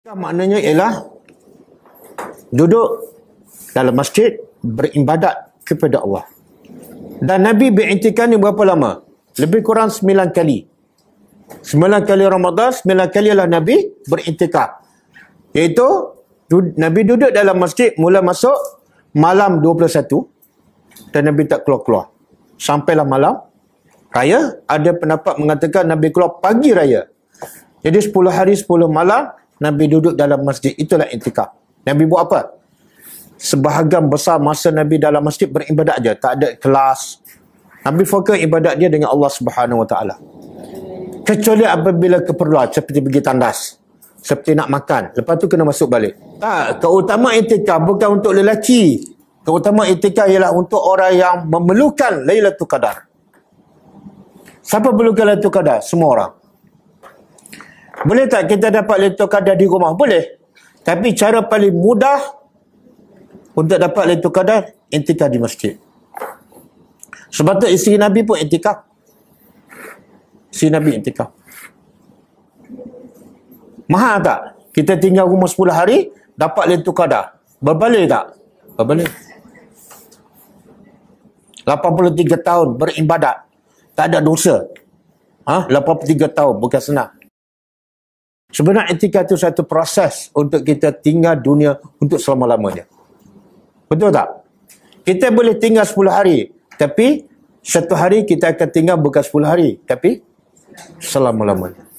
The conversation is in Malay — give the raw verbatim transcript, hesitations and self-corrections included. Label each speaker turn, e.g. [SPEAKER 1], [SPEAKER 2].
[SPEAKER 1] Maknanya ialah duduk dalam masjid beribadat kepada Allah. Dan Nabi beriktikaf ni berapa lama? Lebih kurang sembilan kali. Sembilan kali Ramadan, sembilan kali lah Nabi beriktikaf. Iaitu Nabi duduk dalam masjid mula masuk malam dua puluh satu dan Nabi tak keluar-keluar. Sampailah malam raya. Ada pendapat mengatakan Nabi keluar pagi raya. Jadi sepuluh hari sepuluh malam Nabi duduk dalam masjid. Itulah iktikaf. Nabi buat apa? Sebahagian besar masa Nabi dalam masjid beribadat aja, tak ada kelas. Nabi fokus ibadat dia dengan Allah Subhanahu Wa Taala. Kecuali apabila keperluan seperti pergi tandas, seperti nak makan, lepas tu kena masuk balik. Tak, keutamaan iktikaf bukan untuk lelaki. Keutamaan iktikaf ialah untuk orang yang memerlukan Lailatul Qadar. Siapa perlukan Lailatul Qadar? Semua orang. Boleh tak kita dapat Lailatul Qadar di rumah? Boleh. Tapi cara paling mudah untuk dapat Lailatul Qadar, iktikaf di masjid. Sebab tu isteri Nabi pun iktikaf. Isteri Nabi iktikaf. Mahal tak? Kita tinggal rumah sepuluh hari, dapat Lailatul Qadar. Berbalik tak? Berbalik. lapan puluh tiga tahun beribadat. Tak ada dosa. Ha? lapan puluh tiga tahun, bukan senang. Sebenarnya iktikaf itu satu proses untuk kita tinggal dunia untuk selama-lamanya. Betul tak? Kita boleh tinggal sepuluh hari, tapi satu hari kita akan tinggal bukan sepuluh hari, tapi selama-lamanya.